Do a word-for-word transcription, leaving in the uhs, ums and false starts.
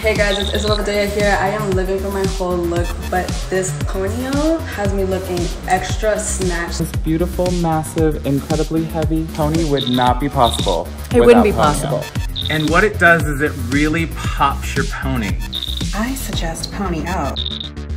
Hey guys, it's Isabella Padilla here. I am living for my whole look, but this ponytail has me looking extra snatched. This beautiful, massive, incredibly heavy pony would not be possible. It wouldn't be possible. And what it does is it really pops your pony. I suggest pony out.